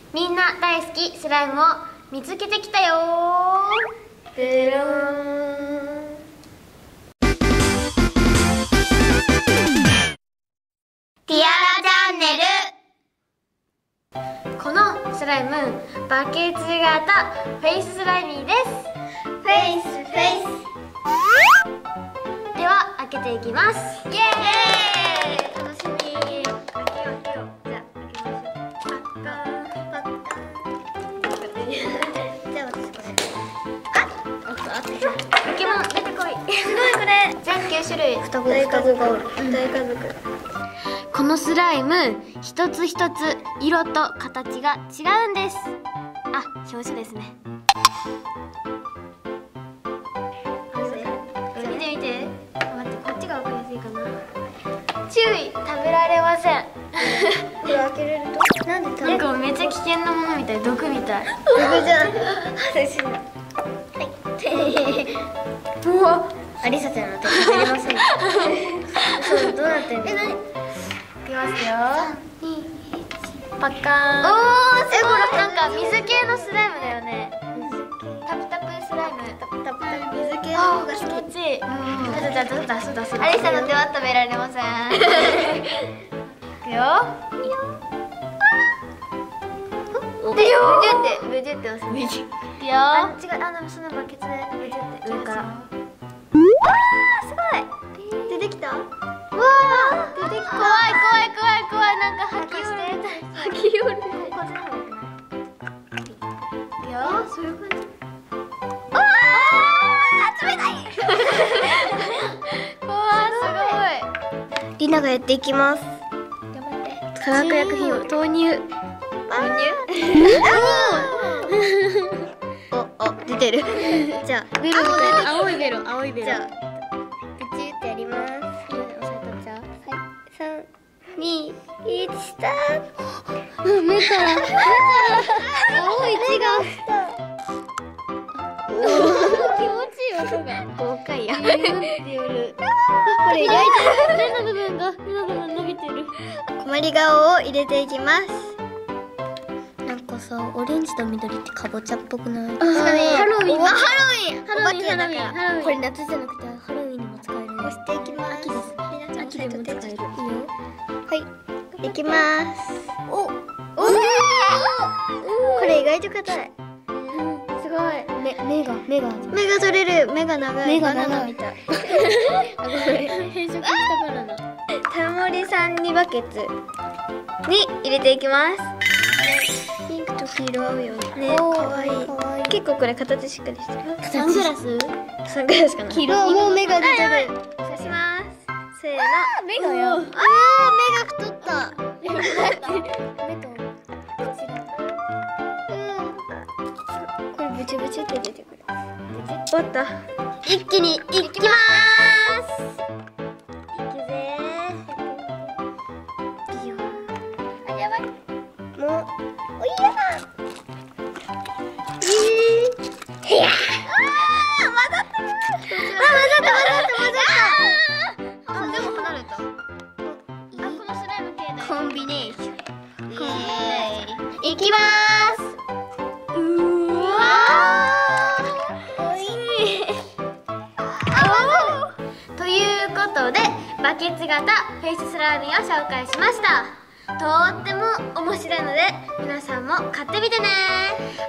みんな大好きスライムを見つけてきたよー。でろーん。ティアラチャンネル。このスライム、バケツ型フェイススライミーです。フェイスフェイス。では開けていきます。イエーイ、楽しみ。開けよう。じゃあ開けましょう。パッカーンパッカーン。じゃあ私これ。あポケモン出てこい。すごいこれ。全9種類。大家族がおる。大家族。このスライム一つ一つ色と形が違うんです。あ、表紙ですね。見て見て。待って、こっちが分かりやすいかな。注意、食べられません。これ開けれると？なんで食べる？なんかめっちゃ危険なものみたい、毒みたい。毒じゃん。はい。うわ、アリサちゃんの手食べれません。そう、どうなってるの？いきますよ。パッカーン。おお、すごい。なんか水系のスライムだよね。タプタプスライム。タプタプ水系の方が気持ちいい。出す。アリサの手は食べられません。いくよ。ブジュって押す。いくよ。あ、違う、でもそのバケツでブジュって上から。あー、すごい。出てきた。わあ、出てきた。怖い。なんか吐き寄る。ここ全部入ってない。いくよ。そういう感じ。ああ、冷たい。わあ、すごい。リナがやっていきます。頑張って。化学薬品を投入。お、出てる。じゃあベロみたいな。青いベロ。じゃあプチってやります。3、2、1、スタート。目から青い血が。気持ちいい音が。豪快や。これ意外と目の部分伸びてる。困り顔を入れていきます。なんかさ、オレンジと緑ってかぼちゃっぽくない？ハロウィン。お化けだから。これ夏じゃなくてハロウィンにも使える。押していきます。秋でも使える。いいよ。はい、いきます。お、これ意外と硬い。すごい。目が取れる。目が長い。バナナみたい。あ、ごめん。変色したバナナ。タモリさんにバケツに入れていきます。ピンクと黄色合うよね。かわいい。結構これ形しっかりしてる。サングラスかな。黄色。もう目が出てる。刺します。せーの。目がよ。目が太った。目と口が。これブチブチって出てくる。終わった。一気にいきまーす。いくぜー。いいよ。あ、やばい。もうおいや。いや。混ざった。あ、でも離れた。このスライム系だよ。コンビネーション。いきまーす。うわー、おいしい。ということで、バケツ型フェイススライミーを紹介しました。とっても面白いので皆さんも買ってみてね。